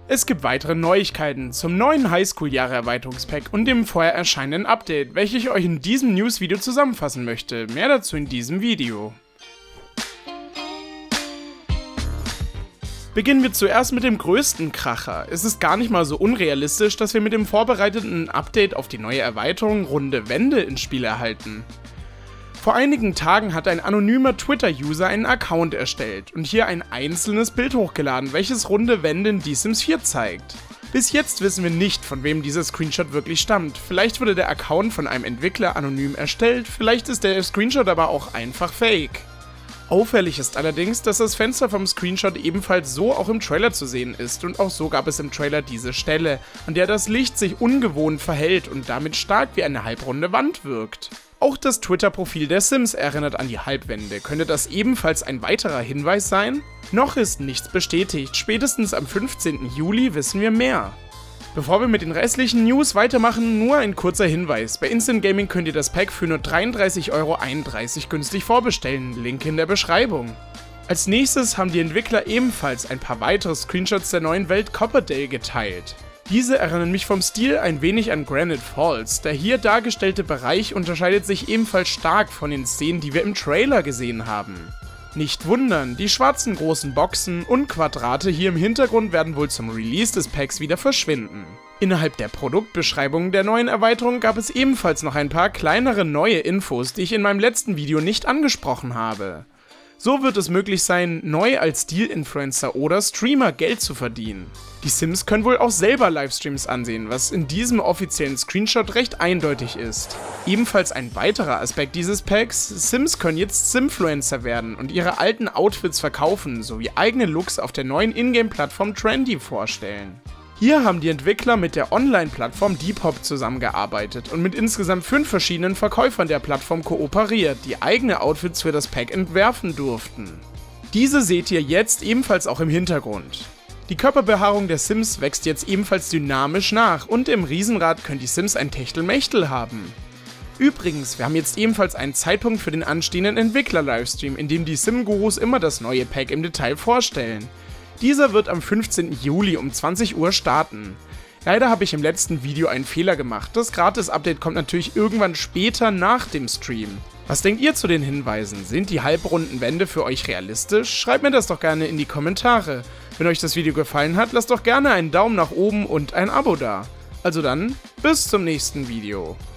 Es gibt weitere Neuigkeiten zum neuen Highschool-Jahre-Erweiterungspack und dem vorher erscheinenden Update, welches ich euch in diesem News-Video zusammenfassen möchte. Mehr dazu in diesem Video. Beginnen wir zuerst mit dem größten Kracher. Es ist gar nicht mal so unrealistisch, dass wir mit dem vorbereiteten Update auf die neue Erweiterung runde Wände ins Spiel erhalten. Vor einigen Tagen hat ein anonymer Twitter-User einen Account erstellt und hier ein einzelnes Bild hochgeladen, welches runde Wände in The Sims 4 zeigt. Bis jetzt wissen wir nicht, von wem dieser Screenshot wirklich stammt. Vielleicht wurde der Account von einem Entwickler anonym erstellt, vielleicht ist der Screenshot aber auch einfach fake. Auffällig ist allerdings, dass das Fenster vom Screenshot ebenfalls so auch im Trailer zu sehen ist und auch so gab es im Trailer diese Stelle, an der das Licht sich ungewohnt verhält und damit stark wie eine halbrunde Wand wirkt. Auch das Twitter-Profil der Sims erinnert an die Halbwände. Könnte das ebenfalls ein weiterer Hinweis sein? Noch ist nichts bestätigt, spätestens am 15. Juli wissen wir mehr. Bevor wir mit den restlichen News weitermachen, nur ein kurzer Hinweis. Bei Instant Gaming könnt ihr das Pack für nur 33,31 € günstig vorbestellen, Link in der Beschreibung. Als nächstes haben die Entwickler ebenfalls ein paar weitere Screenshots der neuen Welt Copperdale geteilt. Diese erinnern mich vom Stil ein wenig an Granite Falls. Der hier dargestellte Bereich unterscheidet sich ebenfalls stark von den Szenen, die wir im Trailer gesehen haben. Nicht wundern, die schwarzen großen Boxen und Quadrate hier im Hintergrund werden wohl zum Release des Packs wieder verschwinden. Innerhalb der Produktbeschreibung der neuen Erweiterung gab es ebenfalls noch ein paar kleinere neue Infos, die ich in meinem letzten Video nicht angesprochen habe. So wird es möglich sein, neu als Stil-Influencer oder Streamer Geld zu verdienen. Die Sims können wohl auch selber Livestreams ansehen, was in diesem offiziellen Screenshot recht eindeutig ist. Ebenfalls ein weiterer Aspekt dieses Packs: Sims können jetzt Simfluencer werden und ihre alten Outfits verkaufen, sowie eigene Looks auf der neuen Ingame-Plattform Trendy vorstellen. Hier haben die Entwickler mit der Online-Plattform Depop zusammengearbeitet und mit insgesamt 5 verschiedenen Verkäufern der Plattform kooperiert, die eigene Outfits für das Pack entwerfen durften. Diese seht ihr jetzt ebenfalls auch im Hintergrund. Die Körperbehaarung der Sims wächst jetzt ebenfalls dynamisch nach und im Riesenrad können die Sims ein Techtelmechtel haben. Übrigens, wir haben jetzt ebenfalls einen Zeitpunkt für den anstehenden Entwickler-Livestream, in dem die Sim-Gurus immer das neue Pack im Detail vorstellen. Dieser wird am 15. Juli um 20 Uhr starten. Leider habe ich im letzten Video einen Fehler gemacht. Das Gratis-Update kommt natürlich irgendwann später nach dem Stream. Was denkt ihr zu den Hinweisen? Sind die halbrunden Wände für euch realistisch? Schreibt mir das doch gerne in die Kommentare. Wenn euch das Video gefallen hat, lasst doch gerne einen Daumen nach oben und ein Abo da. Also dann, bis zum nächsten Video.